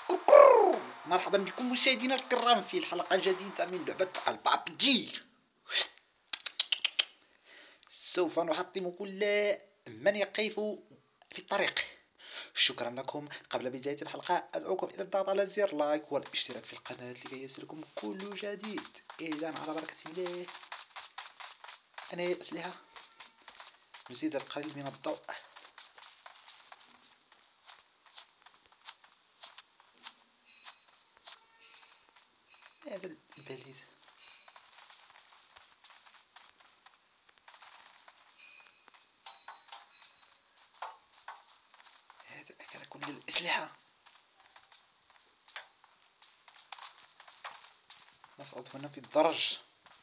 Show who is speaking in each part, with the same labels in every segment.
Speaker 1: كركر. مرحبا بكم مشاهدينا الكرام في الحلقة الجديدة من لعبة البابجي. سوف نحطم كل من يقف في الطريق. شكرا لكم. قبل بداية الحلقة أدعوكم إلى الضغط على زر لايك والاشتراك في القناة لكي يصلكم كل جديد. إذن على بركة الله، أنا الأسلحة نزيد القليل من الضوء. هذا البليد هذا أكل كل الأسلحة. نصعد هنا في الدرج.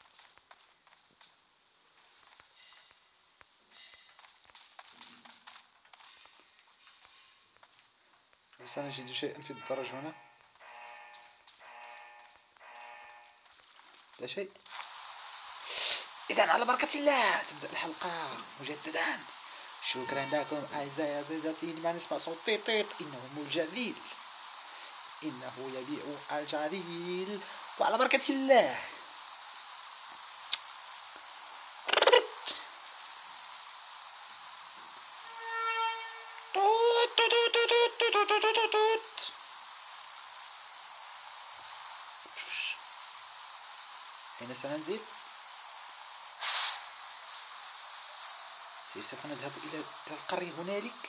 Speaker 1: سنجد شيئا في الدرج هنا. لا شيء. إذن على بركة الله تبدأ الحلقة مجددا. شكرا لكم أعزائي عزيزتي لمن يسمع صوت طيط طيط. إنه الجميل، إنه يبيع الجميل. وعلى بركة الله. أين سننزل؟ سوف نذهب إلى القرية هنالك.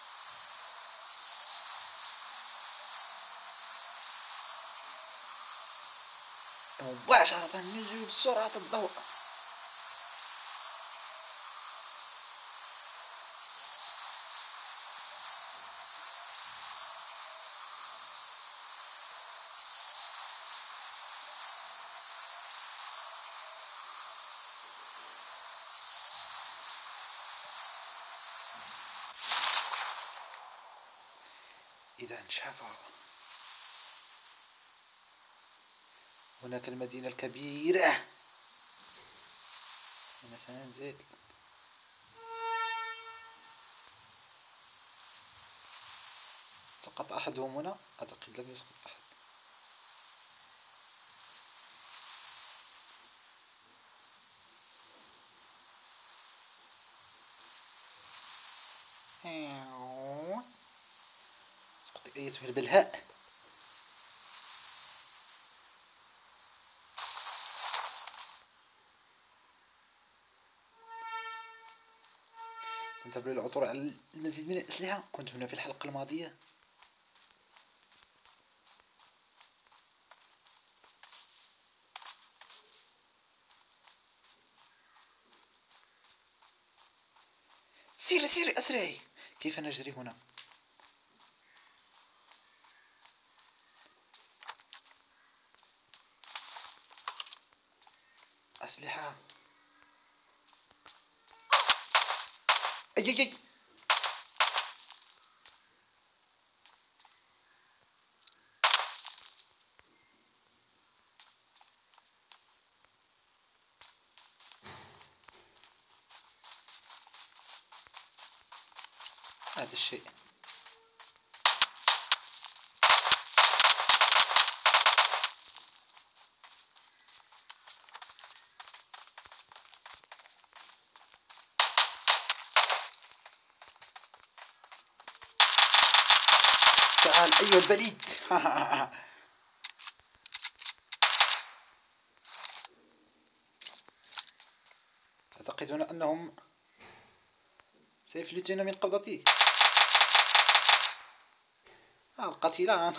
Speaker 1: مباشرة نزول سرعة الضوء. إذا انشاف هناك المدينة الكبيرة. هنا سننزل. سقط أحدهم هنا. أعتقد لم يسقط أحد. اسقطي أيتها البلهاء. نذهب للعثور على المزيد من الأسلحة. كنت هنا في الحلقة الماضية. سيري سيري أسرعي. كيف نجري هنا؟ أسلحة. أي أي أي. هذا الشيء. تعال أيها البليد. أعتقد أنهم سيفلتون من قبضتي. القتيلان.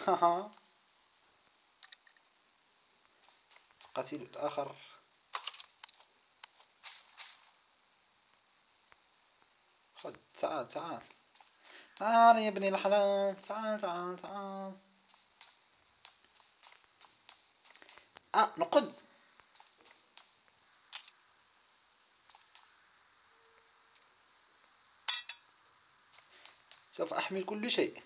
Speaker 1: القتيل الآخر. خذ. تعال تعال تعال يا ابن الحلال. تعال تعال تعال. نقض. سوف أحمل كل شيء.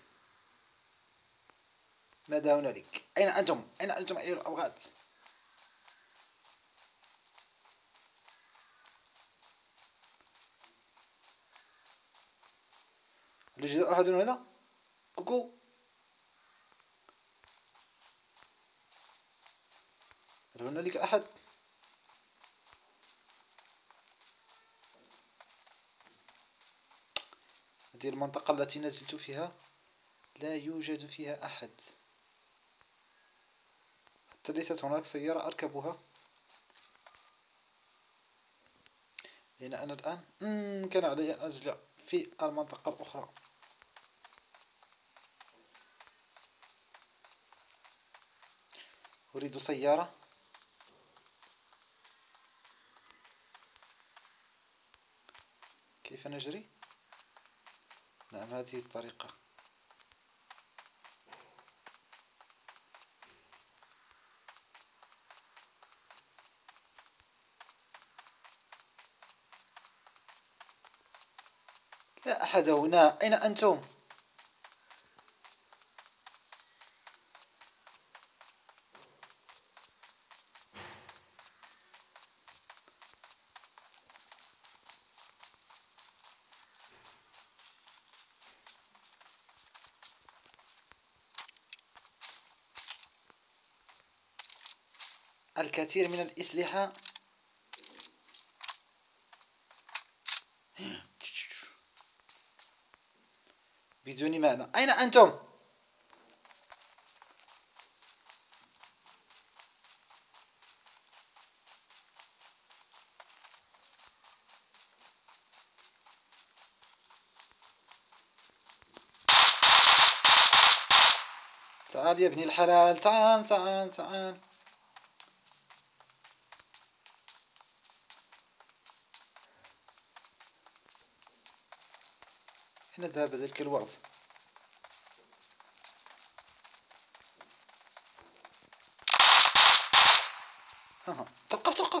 Speaker 1: ماذا هنالك؟ أين أنتم؟ أين أنتم أيها الأوغاد؟ هل يوجد أحد هنا؟ كوكو. هل هنالك أحد؟ هذه المنطقة التي نزلت فيها لا يوجد فيها أحد، حتى ليست هناك سيارة أركبها. أين أنا الآن؟ كان علي أن أنزل في المنطقة الأخرى. أريد سيارة. كيف نجري؟ نعم، هذه الطريقة. لا أحد هنا، أين أنتم؟ الكثير من الأسلحة. بدون معنى. أين أنتم؟ تعال يا ابن الحلال، تعال تعال تعال. أين ذهب ذلك الوقت؟ توقف توقف.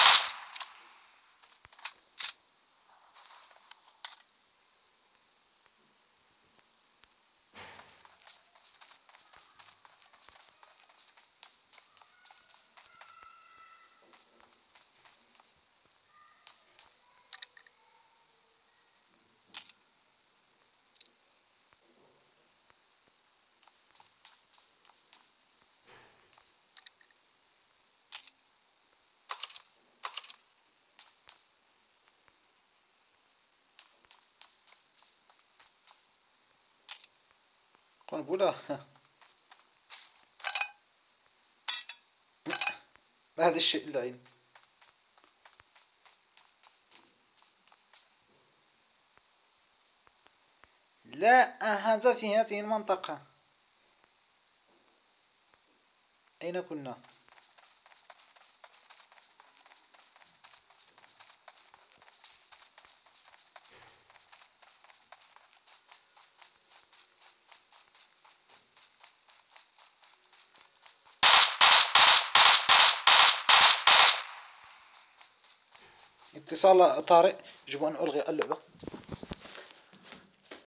Speaker 1: قنبلة. ما هذا الشيء اللعين؟ لا، هذا في هذه المنطقة. أين كنا؟ اتصال طارئ، يجب أن ألغي اللعبة.